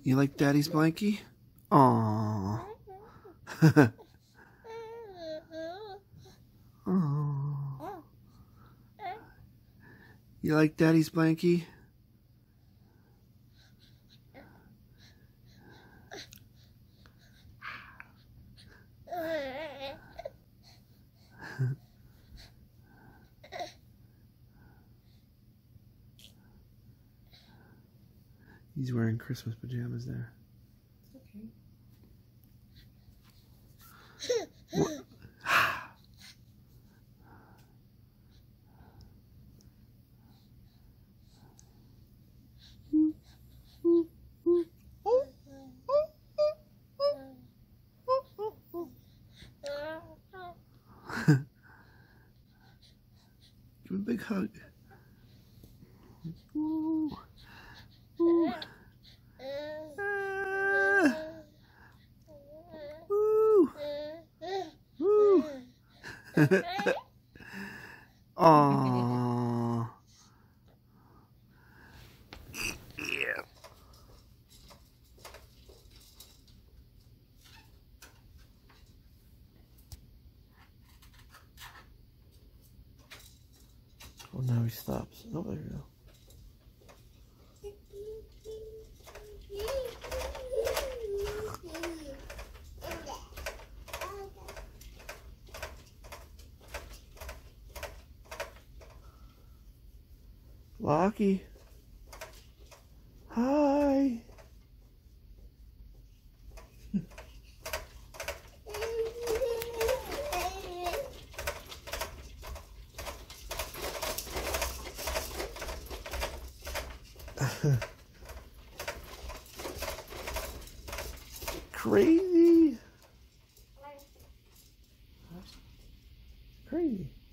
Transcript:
You like Daddy's blankie? Aww. Aww. You like Daddy's blankie? He's wearing Christmas pajamas there. Okay. Give him a big hug. Ooh. Ooh. Ooh. Aww. Yeah. Oh, now he stops. Oh, there you go. Lachie. Hi. Crazy. Crazy.